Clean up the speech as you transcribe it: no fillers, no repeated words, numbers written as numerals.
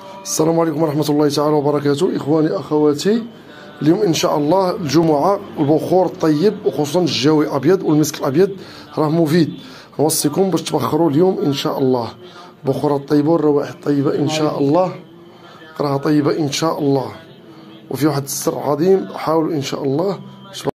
السلام عليكم ورحمة الله تعالى وبركاته. إخواني أخواتي، اليوم إن شاء الله الجمعة، البخور الطيب وخصوصا الجاوي الأبيض والمسك الأبيض راه مفيد. نوصيكم باش تبخروا اليوم إن شاء الله. البخورة الطيبة والروائح الطيبة إن شاء الله راها طيبة إن شاء الله، وفي واحد السر عظيم. حاولوا إن شاء الله